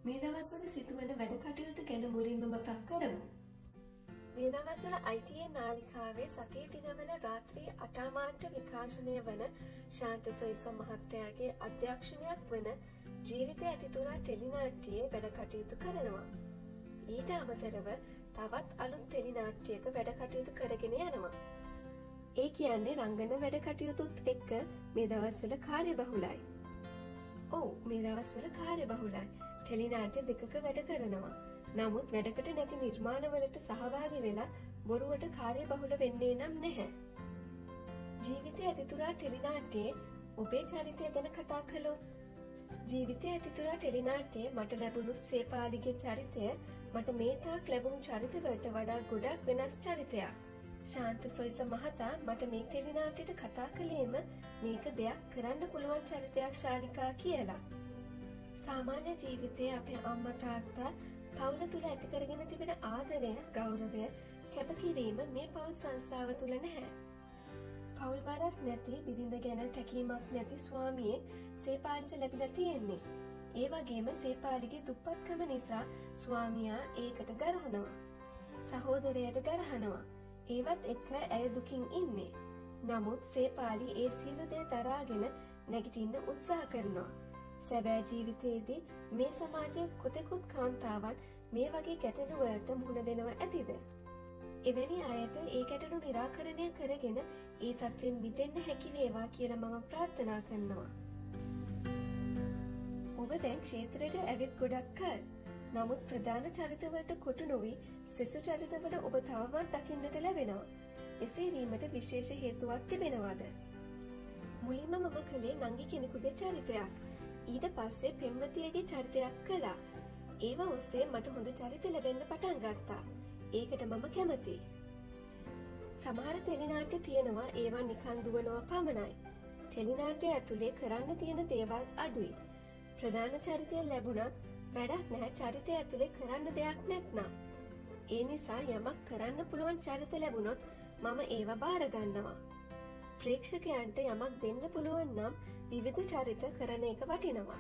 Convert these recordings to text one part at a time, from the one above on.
මේ දවස්වල සිදුවන වැඩ කටයුතු ගැන මුලින්ම මතක් කරමු. මේ දවස්වල ITA නාලිකාවේ සතිය දිනවල රාත්‍රී 8 මාට විකාශනය වන ශාන්ත සොයිසම් මහත්තයාගේ අධ්‍යක්ෂණයක් වන ජීවිතය ඇතිතුරා ටෙලිනාට්‍යයේ වැඩ කටයුතු කරනවා. ඊට අමතරව තවත් අලුත් ටෙලිනාට්‍යයක වැඩ කටයුතු කරගෙන යනවා. ඒ කියන්නේ රංගන වැඩ කටයුතුත් එක්ක මේ දවස්වල කාර්යබහුලයි. ඔව් මේ දවස්වල කාර්යබහුලයි. ටෙලිනාට්‍ය දෙකක වැඩ කරනවා. නමුත් වැඩකට නැති නිර්මාණවලට සහභාගී වෙලා බොරුවට කාර්යබහුල වෙන්නේ නම් නැහැ. ජීවිතය ඇතිතුරා ටෙලිනාට්‍යයේ ඔබේ චරිතය ගැන කතා කළොත් ජීවිතය ඇතිතුරා ටෙලිනාට්‍යයේ මට ලැබුණු සේපාලිගේ චරිතය මට මේ තාක් ලැබුණු චරිතවලට වඩා ගොඩක් වෙනස් චරිතයක්. ශාන්ත සොයිස මහතා මට මේ ටෙලිනාට්‍යයට කතා කළේම මේක දෙයක් කරන්න පුළුවන් චරිතයක් ශාලිකා කියලා. සාමාන්‍ය ජීවිතයේ අපේ අම්මා තාත්තා පවුල තුළ ඇති කරගෙන තිබෙන ආදරය, ගෞරවය, කැපකිරීම මේ පවුල් සංස්ථාව තුළ නැහැ. පවුල් බරක් නැති, බිරිඳ ගැන තැකීමක් නැති ස්වාමියෙක් සේපාලිට ලැබිලා තියෙන්නේ. ඒ වගේම සේපාලිගේ දුප්පත්කම නිසා ස්වාමියා ඒකට ගරහනවා. සහෝදරයට ගරහනවා. ඒවත් එක්ක ඇය දුකින් ඉන්නේ. නමුත් සේපාලි ඒ සියලු දේ දරාගෙන නැගිටින්න උත්සාහ කරනවා. සැබෑ ජීවිතයේදී මේ සමාජයේ කොතෙකුත් කාන්තාවන් මේ වගේ ගැටලු වලට මුහුණ දෙනව ඇතිද? එවැනි අයට ඒ ගැටලු निराකරණය කරගෙන ඒ තත්ත්වෙන් මිදෙන්න හැකි වේවා කියලා මම ප්‍රාර්ථනා කරනවා. ඔබ දැන් ක්ෂේත්‍රයට ඇවිත් ගොඩක් කල්. නමුත් ප්‍රධාන චරිතවලට කොටු නොවි සෙසු චරිතවල ඔබ තවමත් දකින්නට ලැබෙනවා. එසේ වීමට විශේෂ හේතුවක් තිබෙනවද? මුලින්ම මම කළේ නංගි කෙනෙකුගේ චරිතයක්. ඊට පස්සේ පෙම්වතියගේ චරිතයක් කළා. ඒවා ඔස්සේ මට හොඳ චරිත ලැබෙන්න පටන් ගත්තා. ඒකට මම කැමතියි. සමහර ටෙලිනාට්‍ය තියෙනවා ඒවා නිකන් දුවනවා පමණයි. ටෙලිනාට්‍ය ඇතුලේ කරන්න තියෙන දේවල් අඩුයි. ප්‍රධාන චරිතය ලැබුණත් වැඩක් නැහැ චරිතය ඇතුලේ කරන්න දෙයක් නැත්නම්. ඒ නිසා යමක් කරන්න පුළුවන් චරිත ලැබුණොත් මම ඒවා බාර ගන්නවා. ප්‍රේක්ෂකයන්ට යමක් දෙන්න පුළුවන් නම් විවිධ චරිත කරන එක වටිනවා.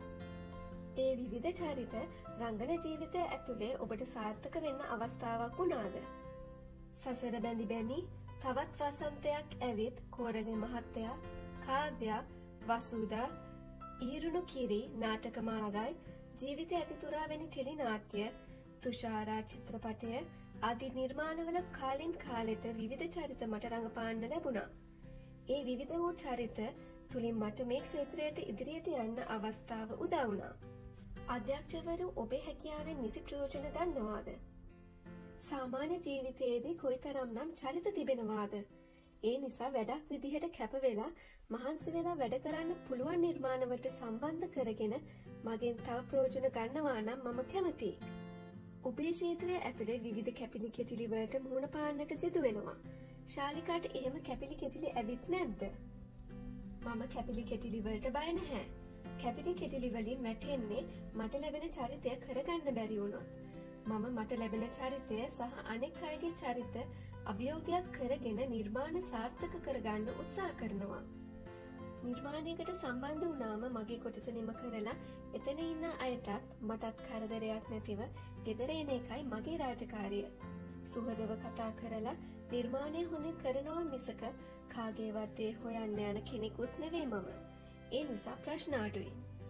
ඒ විවිධ චරිත රංගන ජීවිතය ඇතුලේ ඔබට සාර්ථක වෙන්න අවස්ථාවක් වුණාද? සසර බැඳි බැමි, තවත් වසන්තයක් ඇවිත්, කෝරළේ මහත්තයා, කාව්‍යා, වසුදා, ඊරුණු කිරි, නාටක මාරයි, ජීවිතය ඇතිතුරා වැනි ටෙලිනාට්‍ය, තුෂාරා චිත්‍රපටය ආදී නිර්මාණවල කාලින් කාලෙට විවිධ චරිත මට රඟපාන්න ලැබුණා. ඒ විවිධ වූ චරිත තුලින් මට මේ ක්ෂේත්‍රයට ඉදිරියට යන්න අවස්ථාව උදා වුණා. අධ්‍යක්ෂකවරු ඔබේ හැකියාවෙන් නිසි ප්‍රයෝජන ගන්නවාද? සාමාන්‍ය ජීවිතයේදී කොයිතරම්නම් චරිත තිබෙනවාද? ඒ නිසා වැඩක් විදිහට කැප වෙලා මහන්සි වෙලා වැඩ කරන්න පුළුවන් නිර්මාණවලට සම්බන්ධ කරගෙන මගෙන් තව ප්‍රයෝජන ගන්නවා නම් මම කැමතියි. ඔබේ ක්ෂේත්‍රය ඇතුලේ විවිධ කැපිලි කෙටිලි වලට මුහුණ පාන්නට සිදු වෙනවා. ශාලිකාට එහෙම කැපිලි කෙටිලි ඇවිත් නැද්ද? මම කැපිලි කෙටිලි වලට බය නැහැ. කැපිලි කෙටිලි වලින් වැටෙන්නේ මට ලැබෙන චරිතය කරගන්න බැරි වුණොත්. මම මට ලැබෙන චරිතය සහ අනෙක් අයගේ චරිත අභියෝගයක් කරගෙන නිර්මාණ සාර්ථක කරගන්න උත්සාහ කරනවා. නිර්මාණයකට සම්බන්ධ වුණාම මගේ කොටස නිම කරලා එතන ඉන්න අයටත් මටත් කරදරයක් නැතිව ගෙදර එන එකයි මගේ රාජකාරිය. සුහදව කතා කරලා නිර්මාණය හොඳින් කරනවා මිසක කාගේවත් දේ හොයන්න යන කෙනෙකුත් නෙවෙයි මම. ඒ නිසා ප්‍රශ්න අඩුයි.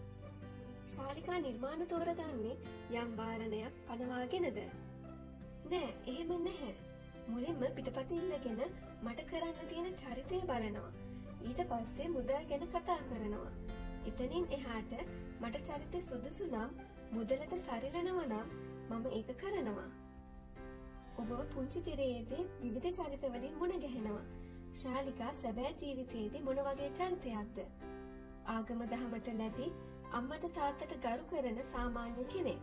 ශාලිකා නිර්මාණ තෝරගන්නේ යම් වාරණයක් පනවාගෙනද? නෑ, එහෙම නැහැ. මුලින්ම පිටපත ඉල්ලගෙන මට කරන්න තියෙන චරිතය බලනවා. ඊට පස්සේ මුදල් ගැන කතා කරනවා. එතනින් එහාට මට චරිතය සුදුසු නම් මුදලට සරිලනවා නම් මම ඒක කරනවා. ඔබ පුංචි තිරයේදී විවිධ චරිතවලින් මුණ ගැහෙනවා. ශාලිකා සැබෑ ජීවිතයේදී මොන වගේ චරිතයක්ද? ආගම දහමට ලැබි අම්මට තාත්තට ගරු කරන සාමාන්‍ය කෙනෙක්.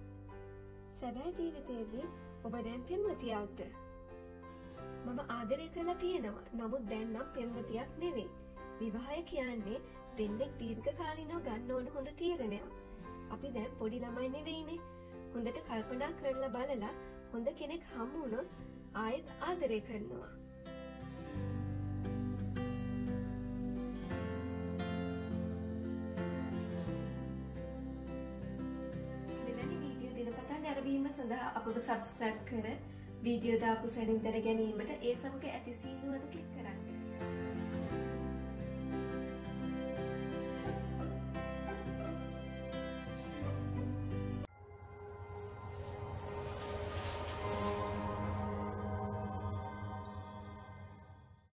සැබෑ ජීවිතයේදී ඔබ දැන් පෙම්වතියක්ද? මම ආදරය කරලා තියෙනවා. නමුත් දැන් නම් පෙම්වතියක් නෙවෙයි. විවාහය කියන්නේ දෙන්නෙක් දීර්ඝකාලීනව ගන්න ඕන හොඳ තීරණයක්. අපි දැන් පොඩි ළමයි නෙවෙයිනේ. හොඳට කල්පනා කරලා බලලා හොඳ කෙනෙක් හමු වුණොත් ආයෙත් ආදරය කරනවා. වීම සඳහා අපව සබස්ක්‍රයිබ් කර වීඩියෝ දාපු සැනින් දැන ගැනීමට ඒ සමග ඇති සීනුවද